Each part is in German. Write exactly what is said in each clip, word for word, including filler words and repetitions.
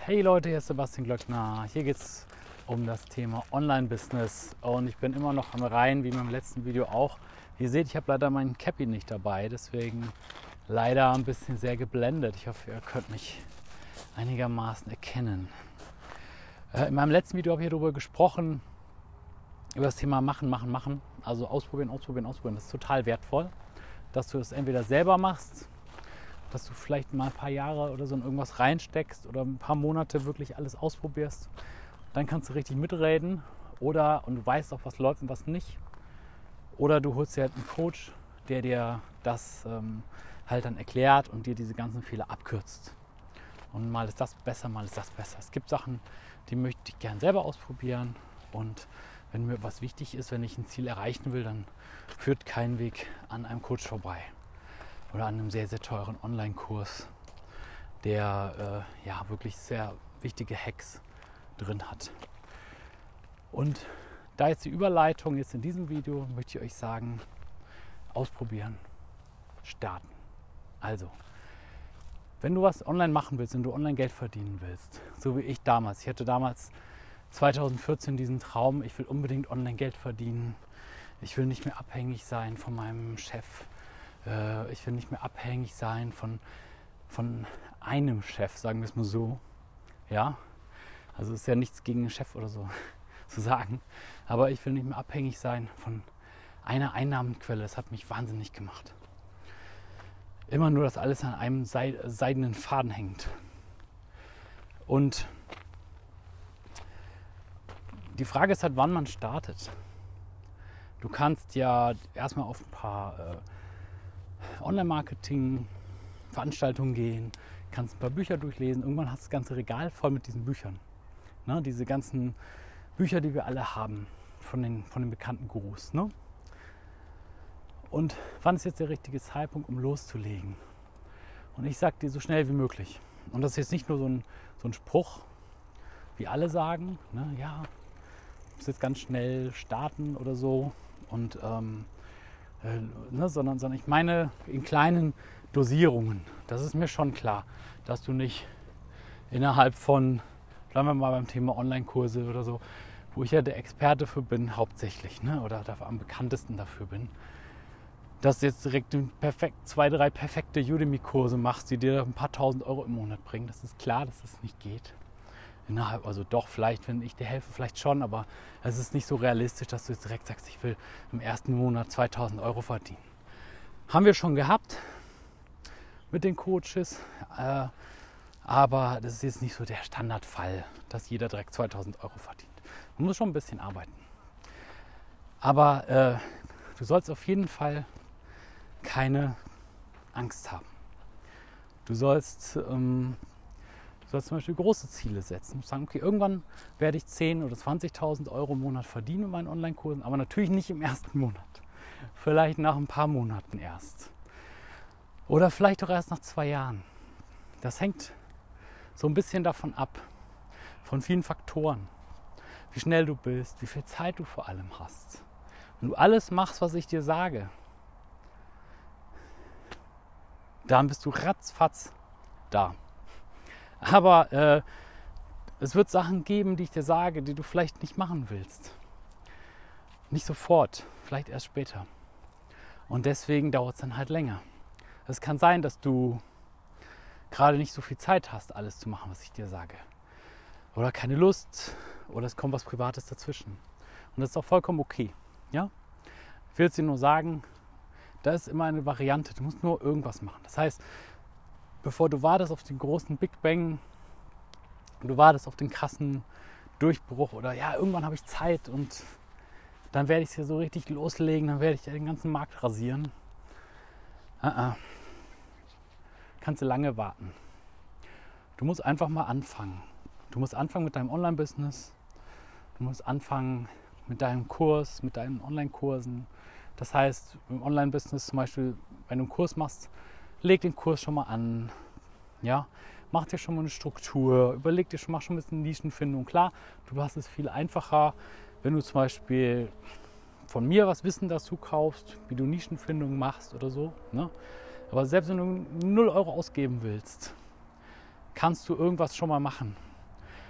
Hey Leute, hier ist Sebastian Glöckner. Hier geht es um das Thema Online-Business und ich bin immer noch am Reihen, wie beim letzten Video auch. Ihr seht, ich habe leider meinen Cappy nicht dabei, deswegen leider ein bisschen sehr geblendet. Ich hoffe, ihr könnt mich einigermaßen erkennen. In meinem letzten Video habe ich darüber gesprochen, über das Thema Machen, Machen, Machen. Also ausprobieren, ausprobieren, ausprobieren. Das ist total wertvoll, dass du es entweder selber machst, dass du vielleicht mal ein paar Jahre oder so in irgendwas reinsteckst oder ein paar Monate wirklich alles ausprobierst. Dann kannst du richtig mitreden oder und du weißt auch, was läuft und was nicht. Oder du holst dir halt einen Coach, der dir das ähm, halt dann erklärt und dir diese ganzen Fehler abkürzt. Und mal ist das besser, mal ist das besser. Es gibt Sachen, die möchte ich gern selber ausprobieren. Und wenn mir was wichtig ist, wenn ich ein Ziel erreichen will, dann führt kein Weg an einem Coach vorbei. Oder an einem sehr, sehr teuren Online-Kurs, der äh, ja wirklich sehr wichtige Hacks drin hat. Und da jetzt die Überleitung jetzt in diesem Video, möchte ich euch sagen, ausprobieren, starten. Also, wenn du was online machen willst, wenn du online Geld verdienen willst, so wie ich damals. Ich hatte damals zweitausendvierzehn diesen Traum, ich will unbedingt online Geld verdienen. Ich will nicht mehr abhängig sein von meinem Chef. Ich will nicht mehr abhängig sein von, von einem Chef, sagen wir es mal so. Ja, also ist ja nichts gegen einen Chef oder so zu sagen. Aber ich will nicht mehr abhängig sein von einer Einnahmenquelle. Das hat mich wahnsinnig gemacht. Immer nur, dass alles an einem seidenen Faden hängt. Und die Frage ist halt, wann man startet. Du kannst ja erstmal auf ein paar äh, Online-Marketing-Veranstaltungen gehen, kannst ein paar Bücher durchlesen. Irgendwann hast du das ganze Regal voll mit diesen Büchern. Ne? Diese ganzen Bücher, die wir alle haben, von den, von den bekannten Gurus. Ne? Und wann ist jetzt der richtige Zeitpunkt, um loszulegen? Und ich sage dir, so schnell wie möglich. Und das ist jetzt nicht nur so ein, so ein Spruch, wie alle sagen, ne? Ja, du musst jetzt ganz schnell starten oder so. Und ähm, Äh, ne, sondern, sondern ich meine in kleinen Dosierungen. Das ist mir schon klar, dass du nicht innerhalb von, bleiben wir mal beim Thema Online-Kurse oder so, wo ich ja der Experte für bin, hauptsächlich, ne, oder am bekanntesten dafür bin, dass du jetzt direkt perfekt, zwei, drei perfekte Udemy-Kurse machst, die dir ein paar tausend Euro im Monat bringen. Das ist klar, dass das nicht geht. Innerhalb, also doch, vielleicht, wenn ich dir helfe, vielleicht schon, aber es ist nicht so realistisch, dass du jetzt direkt sagst, ich will im ersten Monat zweitausend Euro verdienen. Haben wir schon gehabt mit den Coaches, äh, aber das ist jetzt nicht so der Standardfall, dass jeder direkt zweitausend Euro verdient. Man muss schon ein bisschen arbeiten. Aber äh, du sollst auf jeden Fall keine Angst haben. Du sollst... Ähm, Du sollst zum Beispiel große Ziele setzen. Du sagen, okay, irgendwann werde ich zehntausend oder zwanzigtausend Euro im Monat verdienen in meinen Online-Kursen, aber natürlich nicht im ersten Monat. Vielleicht nach ein paar Monaten erst. Oder vielleicht auch erst nach zwei Jahren. Das hängt so ein bisschen davon ab, von vielen Faktoren. Wie schnell du bist, wie viel Zeit du vor allem hast. Wenn du alles machst, was ich dir sage, dann bist du ratzfatz da. Aber äh, es wird Sachen geben, die ich dir sage, die du vielleicht nicht machen willst. Nicht sofort, vielleicht erst später. Und deswegen dauert es dann halt länger. Es kann sein, dass du gerade nicht so viel Zeit hast, alles zu machen, was ich dir sage. Oder keine Lust, oder es kommt was Privates dazwischen. Und das ist auch vollkommen okay. Ja? Ich will es dir nur sagen, da ist immer eine Variante. Du musst nur irgendwas machen. Das heißt, bevor du wartest auf den großen Big Bang, du wartest auf den krassen Durchbruch oder ja, irgendwann habe ich Zeit und dann werde ich es hier so richtig loslegen, dann werde ich den ganzen Markt rasieren. Uh-uh. Kannst du lange warten. Du musst einfach mal anfangen. Du musst anfangen mit deinem Online-Business. Du musst anfangen mit deinem Kurs, mit deinen Online-Kursen. Das heißt, im Online-Business zum Beispiel, wenn du einen Kurs machst, leg den Kurs schon mal an, ja, mach dir schon mal eine Struktur, überleg dir schon mal schon ein bisschen Nischenfindung. Klar, du hast es viel einfacher, wenn du zum Beispiel von mir was Wissen dazu kaufst, wie du Nischenfindung machst oder so. Ne? Aber selbst wenn du null Euro ausgeben willst, kannst du irgendwas schon mal machen.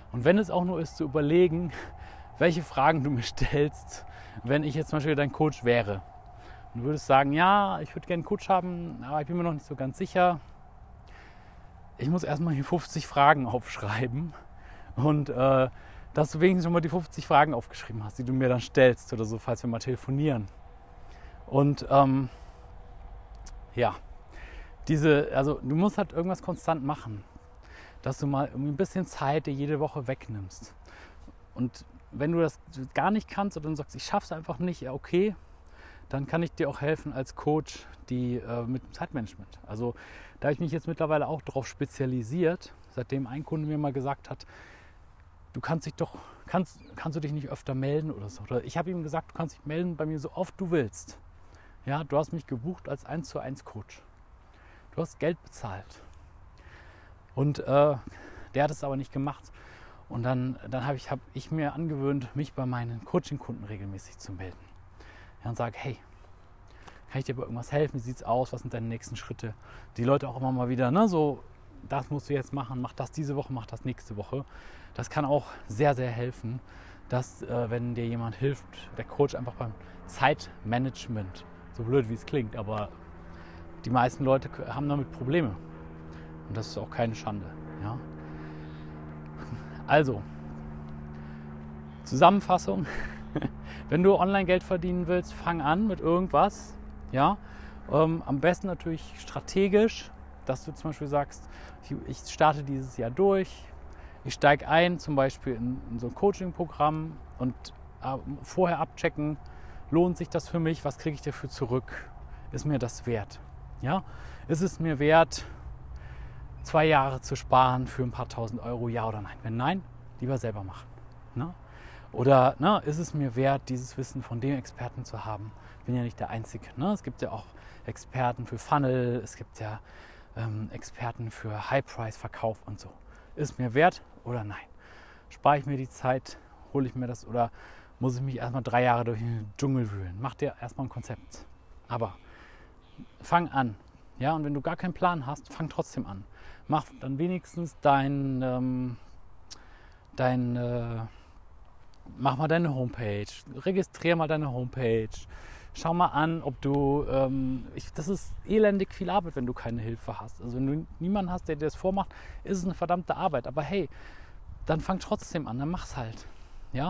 Und wenn es auch nur ist, zu überlegen, welche Fragen du mir stellst, wenn ich jetzt zum Beispiel dein Coach wäre. Und du würdest sagen, ja, ich würde gerne einen Coach haben, aber ich bin mir noch nicht so ganz sicher. Ich muss erstmal hier fünfzig Fragen aufschreiben und äh, dass du wenigstens schon mal die fünfzig Fragen aufgeschrieben hast, die du mir dann stellst oder so, falls wir mal telefonieren. Und ähm, ja, diese, also du musst halt irgendwas konstant machen, dass du mal irgendwie ein bisschen Zeit dir jede Woche wegnimmst. Und wenn du das gar nicht kannst oder dann sagst, ich schaff's einfach nicht, ja okay, dann kann ich dir auch helfen als Coach die, äh, mit dem Zeitmanagement. Also da habe ich mich jetzt mittlerweile auch darauf spezialisiert, seitdem ein Kunde mir mal gesagt hat, du kannst dich doch, kannst, kannst du dich nicht öfter melden oder so. Oder ich habe ihm gesagt, du kannst dich melden bei mir so oft du willst. Ja, du hast mich gebucht als eins zu eins Coach. Du hast Geld bezahlt. Und äh, der hat es aber nicht gemacht. Und dann, dann habe ich, hab ich mir angewöhnt, mich bei meinen Coaching-Kunden regelmäßig zu melden. Ja, und sage, hey, kann ich dir bei irgendwas helfen? Wie sieht es aus? Was sind deine nächsten Schritte? Die Leute auch immer mal wieder, ne, so, das musst du jetzt machen, mach das diese Woche, mach das nächste Woche. Das kann auch sehr, sehr helfen, dass, äh, wenn dir jemand hilft, der Coach einfach beim Zeitmanagement, so blöd wie es klingt, aber die meisten Leute haben damit Probleme. Und das ist auch keine Schande. Ja? Also, Zusammenfassung. Wenn du online Geld verdienen willst, fang an mit irgendwas. Ja? Ähm, am besten natürlich strategisch, dass du zum Beispiel sagst, ich, ich starte dieses Jahr durch, ich steige ein zum Beispiel in, in so ein Coaching-Programm und äh, vorher abchecken, lohnt sich das für mich, was kriege ich dafür zurück, ist mir das wert? Ja? Ist es mir wert, zwei Jahre zu sparen für ein paar tausend Euro, ja oder nein? Wenn nein, lieber selber machen. Ne? Oder ne, ist es mir wert, dieses Wissen von dem Experten zu haben? Ich bin ja nicht der Einzige. Ne? Es gibt ja auch Experten für Funnel, es gibt ja ähm, Experten für High-Price-Verkauf und so. Ist mir wert oder nein? Spare ich mir die Zeit, hole ich mir das oder muss ich mich erstmal drei Jahre durch den Dschungel wühlen? Mach dir erstmal ein Konzept. Aber fang an. Ja, und wenn du gar keinen Plan hast, fang trotzdem an. Mach dann wenigstens dein, ähm, dein äh, mach mal deine Homepage, registriere mal deine Homepage, schau mal an, ob du, ähm, ich, das ist elendig viel Arbeit, wenn du keine Hilfe hast. Also wenn du niemanden hast, der dir das vormacht, ist es eine verdammte Arbeit. Aber hey, dann fang trotzdem an, dann mach's halt. Ja?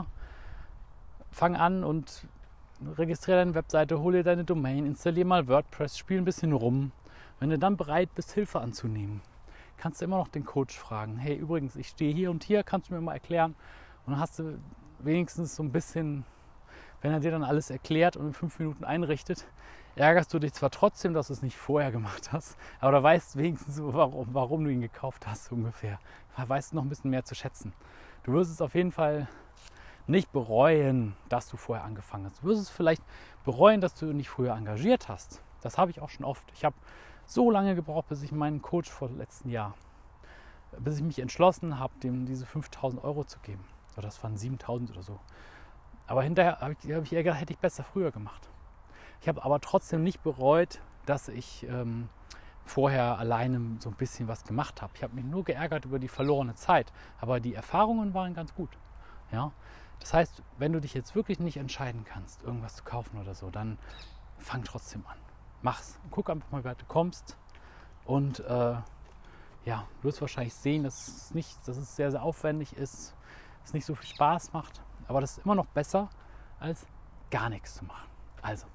Fang an und registriere deine Webseite, hol dir deine Domain, installiere mal WordPress, spiel ein bisschen rum. Wenn du dann bereit bist, Hilfe anzunehmen, kannst du immer noch den Coach fragen. Hey, übrigens, ich stehe hier und hier, kannst du mir mal erklären? Und dann hast du wenigstens so ein bisschen, wenn er dir dann alles erklärt und in fünf Minuten einrichtet, ärgerst du dich zwar trotzdem, dass du es nicht vorher gemacht hast, aber du weißt wenigstens, warum, warum du ihn gekauft hast ungefähr. Da weißt du noch ein bisschen mehr zu schätzen. Du wirst es auf jeden Fall nicht bereuen, dass du vorher angefangen hast. Du wirst es vielleicht bereuen, dass du nicht früher engagiert hast. Das habe ich auch schon oft. Ich habe so lange gebraucht, bis ich meinen Coach vor letzten Jahr, bis ich mich entschlossen habe, dem diese fünftausend Euro zu geben. So, das waren siebentausend oder so. Aber hinterher habe ich, hab ich eher gedacht, hätte ich besser früher gemacht. Ich habe aber trotzdem nicht bereut, dass ich ähm, vorher alleine so ein bisschen was gemacht habe. Ich habe mich nur geärgert über die verlorene Zeit. Aber die Erfahrungen waren ganz gut. Ja? Das heißt, wenn du dich jetzt wirklich nicht entscheiden kannst, irgendwas zu kaufen oder so, dann fang trotzdem an. Mach's. Guck einfach mal, wie weit du kommst. Und äh, ja, du wirst wahrscheinlich sehen, dass es, nicht, dass es sehr, sehr aufwendig ist, es nicht so viel Spaß macht. Aber das ist immer noch besser, als gar nichts zu machen. Also,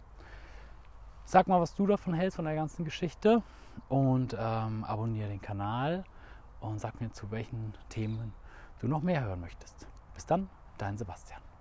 sag mal, was du davon hältst, von der ganzen Geschichte. Und ähm, abonniere den Kanal und sag mir, zu welchen Themen du noch mehr hören möchtest. Bis dann, dein Sebastian.